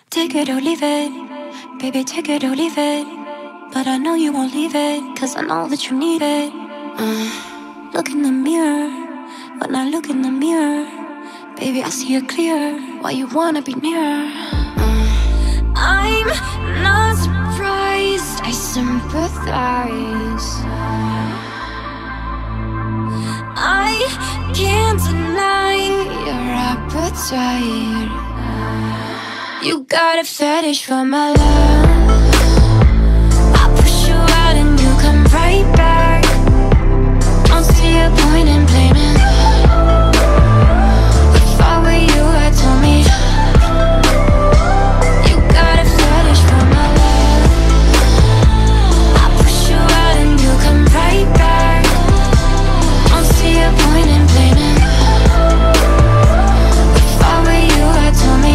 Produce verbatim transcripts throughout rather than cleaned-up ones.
Take it or leave it, baby, take it or leave it. But I know you won't leave it, cause I know that you need it. uh, Look in the mirror, when I look in the mirror, baby, I see it clear, why you wanna be near. uh, I'm not surprised, I sympathize. I can't deny your appetite. You got a fetish for my love. I push you out and you come right back. Don't see a point in blaming. If I were you, I'd tell me. You got a fetish for my love. I push you out and you come right back. Don't see a point in blaming. If I were you, I'd tell me.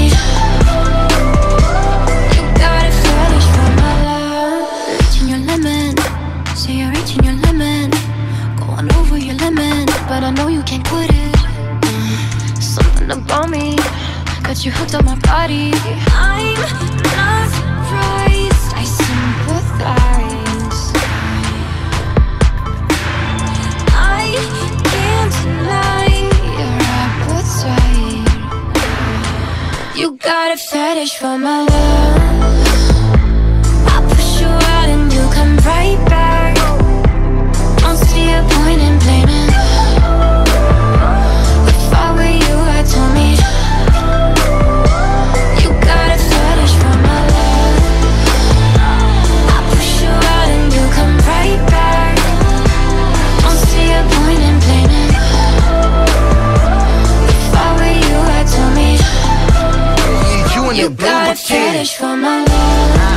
But I know you can't quit it. uh, Something about me got you hooked on my body. I'm not surprised, I sympathize. I can't deny your appetite. You got a fetish for my love. I push you out and you come right back. Don't see a point in blaming. If I were you, I'd tell me. You got a fetish for my love. I push you out and you come right back. Don't see a point in blaming. If I were you, I'd tell me. You got a fetish for my love.